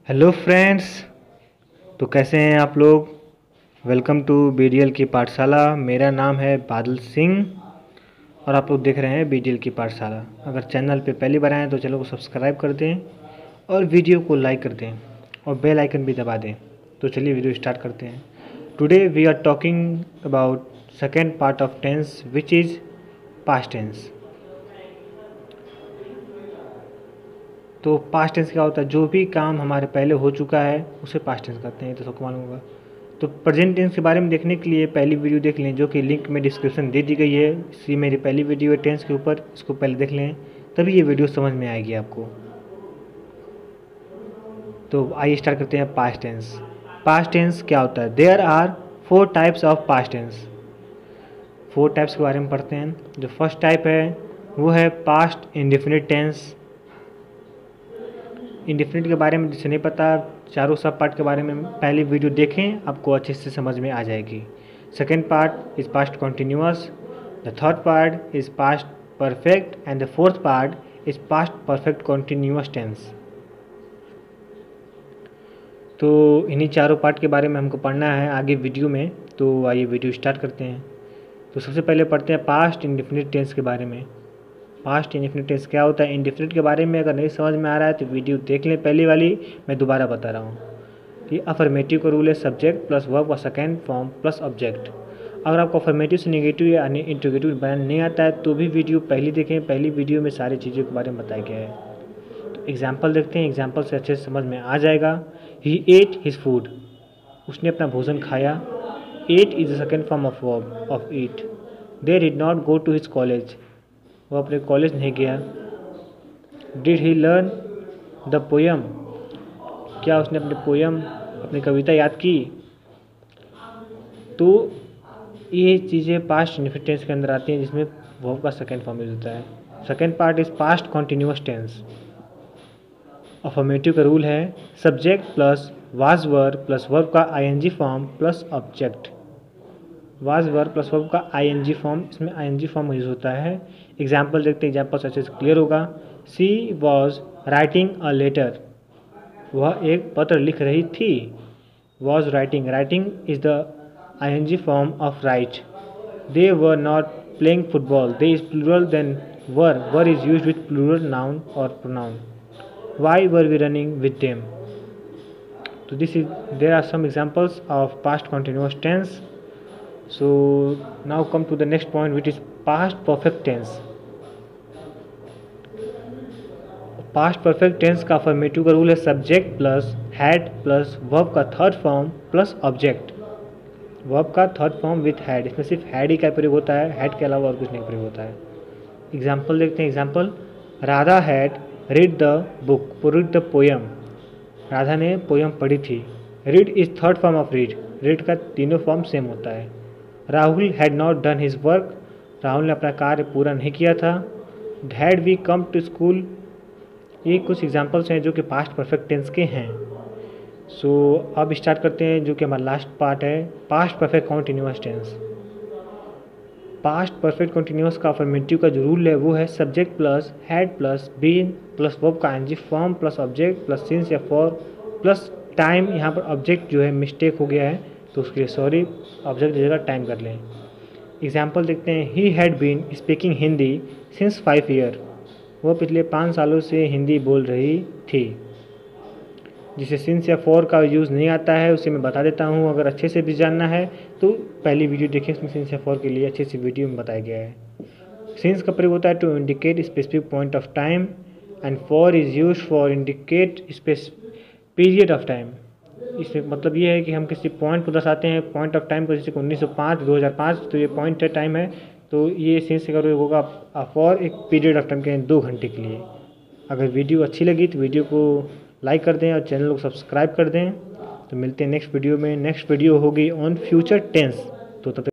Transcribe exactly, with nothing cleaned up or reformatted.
Hello friends. तो कैसे हैं आप लोग। वेलकम टू बीडीएल की पाठशाला। मेरा नाम है बादल सिंह और आप लोग देख रहे हैं बीडीएल की पाठशाला। अगर चैनल पे पहली बार आए तो चैनल को सब्सक्राइब कर दें और वीडियो को लाइक कर दें और बेल आइकन भी दबा दें। तो चलिए वीडियो स्टार्ट करते हैं। Today we are talking about second part of tense which is past tense. तो पास्ट टेंस क्या होता है? जो भी काम हमारे पहले हो चुका है उसे पास्ट टेंस कहते हैं, तो सबको मालूम होगा। तो प्रेजेंट टेंस के बारे में देखने के लिए पहली वीडियो देख लें, जो कि लिंक में डिस्क्रिप्शन दे दी गई है। इसी मेरी पहली वीडियो है टेंस के ऊपर, इसको पहले देख लें, तभी ये वीडियो समझ में आएगी आपको। तो आइए स्टार्ट करते हैं पास्ट टेंस। पास्ट टेंस क्या होता है? There are four types of past tense. Four types के बारे में पढ़ते हैं। जो फर्स्ट टाइप है वो है पास्ट इंडेफिनिट टेंस। इंडेफिनिट के बारे में जिसे नहीं पता, चारों सब पार्ट के बारे में पहली वीडियो देखें, आपको अच्छे से समझ में आ जाएगी। Second part is past continuous, the third part is past perfect and the fourth part is past perfect continuous tense. तो इन्हीं चारों पार्ट के बारे में हमको पढ़ना है आगे वीडियो में। तो आइए वीडियो स्टार्ट करते हैं। तो सबसे पहले पढ़ते हैं पास्ट इंडेफिनिट टेंस के बारे में। पास्ट इंडेफिनिट टेंस क्या होता है? इंडेफिनिट के बारे में अगर नहीं समझ में आ रहा है तो वीडियो देख लें पहली वाली, मैं दोबारा बता रहा हूँ कि अफर्मेटिव का रूल है सब्जेक्ट प्लस वर्ब का सेकेंड फॉर्म प्लस ऑब्जेक्ट। अगर आपको अफर्मेटिव से नेगेटिव या इंट्रोगेटिव बयान नहीं आता है तो भी वीडियो पहली देखें, पहली वीडियो में सारी चीज़ों के बारे में बताया गया है। तो एग्जाम्पल देखते हैं, एग्जाम्पल से अच्छे से समझ में आ जाएगा। ही एट हिज फूड, उसने अपना भोजन खाया। Ate is the second form of verb of eat. They did not go to his college, वो अपने कॉलेज नहीं गया। Did he learn the poem, क्या उसने अपने पोयम अपनी कविता याद की? तो ये चीज़ें पास्ट इंडेफिनिट टेंस के अंदर आती हैं, जिसमें वर्ब का सेकेंड फॉर्म यूज होता है। Second part is past continuous tense. Affirmative का रूल है subject plus was verb plus verb का ING form plus object. Was verb plus verb का आईएनजी फॉर्म, इसमें आईएनजी फॉर्म यूज होता है। एग्जाम्पल देखते हैं, एग्जाम्पल अच्छे से क्लियर होगा। She was writing a letter, वह एक पत्र लिख रही थी। Was writing, writing is the ING form of write. They were not playing football, they is plural then were, were is use with plural noun और pronoun. Why were we running with them. तो this is there are some examples of past continuous tense. So now come to the next point, which is past perfect tense. Past perfect tense का affirmative का rule है subject plus had plus verb का third form plus object. Verb का third form with had, इसमें सिर्फ had he का प्रयोग होता है, हैड के अलावा और कुछ नहीं प्रयोग होता है। एग्जाम्पल देखते हैं, example Radha had read the book, read the poem, Radha ने पोयम पढ़ी थी। Read is third form of read, read का तीनों फॉर्म सेम होता है। Rahul had not done his work, Rahul ने अपना कार्य पूरा नहीं किया था। Had we come to school, ये कुछ एग्जाम्पल्स हैं जो कि पास्ट परफेक्ट टेंस के हैं। सो so, अब स्टार्ट करते हैं जो कि हमारा लास्ट पार्ट है, past perfect continuous tense. Past perfect continuous का अफर्मेटिव का जो रूल है वो है subject plus had plus been plus verb का ING form plus object plus since या फॉर प्लस टाइम। यहाँ पर ऑब्जेक्ट जो है मिस्टेक हो गया है तो उसके लिए सॉरी, ऑब्जेक्ट की जगह टाइम कर लें। एग्जाम्पल देखते हैं, he had been speaking Hindi since five year, वो पिछले पाँच सालों से हिंदी बोल रही थी। जिसे सिंस या फॉर का यूज़ नहीं आता है उसे मैं बता देता हूँ, अगर अच्छे से भी जानना है तो पहली वीडियो देखिए, उसमें सिंस या फॉर के लिए अच्छे से वीडियो में बताया गया है। सिंस का प्रयोग होता है to indicate specific point of time and for is use for indicate specific period of time. इसमें मतलब ये है कि हम किसी पॉइंट को दर्शाते हैं, पॉइंट ऑफ टाइम को, जैसे उन्नीस सौ पाँच दो हज़ार पाँच, तो ये पॉइंट टाइम है, तो ये सिंस का प्रयोग होगा फॉर एक पीरियड ऑफ टाइम के दो घंटे के लिए। अगर वीडियो अच्छी लगी तो वीडियो को लाइक कर दें और चैनल को सब्सक्राइब कर दें। तो मिलते हैं नेक्स्ट वीडियो में। नेक्स्ट वीडियो होगी ऑन फ्यूचर टेंस। तो तब